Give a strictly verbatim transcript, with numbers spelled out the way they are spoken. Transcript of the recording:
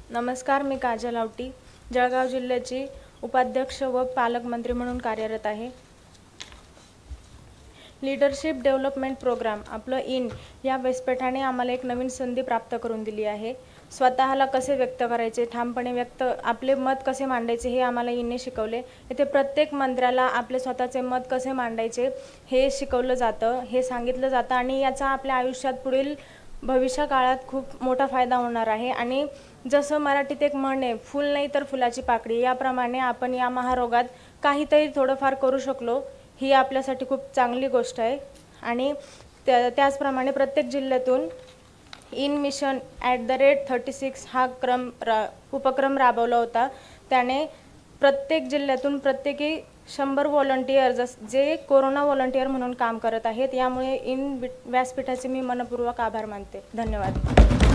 नमस्कार, मी काजल आवटी जळगाव जिल्ह्याची उपाध्यक्ष व पालकमंत्री म्हणून कार्यरत आहे। लीडरशिप डेव्हलपमेंट प्रोग्राम आपलं इन या व्यासपीठाने आम्हाला एक नवीन संधी प्राप्त करून दिली आहे। स्वतःला कसे व्यक्त करायचे, ठामपणे व्यक्त आपले मत कसे मांडायचे हे आम्हाला इनने शिकवले। इथे प्रत्येक मंत्र्याला आपले स्वतःचे मत कसे मांडायचे हे शिकवलं जातं, हे सांगितलं जातं आणि याचा आपल्या आयुष्यात पुढील भविष्य काळात खूप मोठा फायदा होणार आहे। आणि जसं मराठीत एक म्हण आहे, फूल नाही तर फुलाची पाकळी, याप्रमाणे आपण या महारोगात काहीतरी थोडंफार करू शकलो ही आपल्यासाठी खूप चांगली गोष्ट आहे। आणि त्या त्याचप्रमाणे प्रत्येक जिल्ह्यातून in mission at the rate thirty six हा क्रम रा उपक्रम राबवला होता। त्याने प्रत्येक जिल्ह्यातून प्रत्येकी शंभर व्हॉलंटियर्स जे कोरोना व्हॉलंटियर म्हणून काम करत आहेत, यामुळे इन व्यासपीठाचे मी मनपूर्वक आभार मानते। धन्यवाद।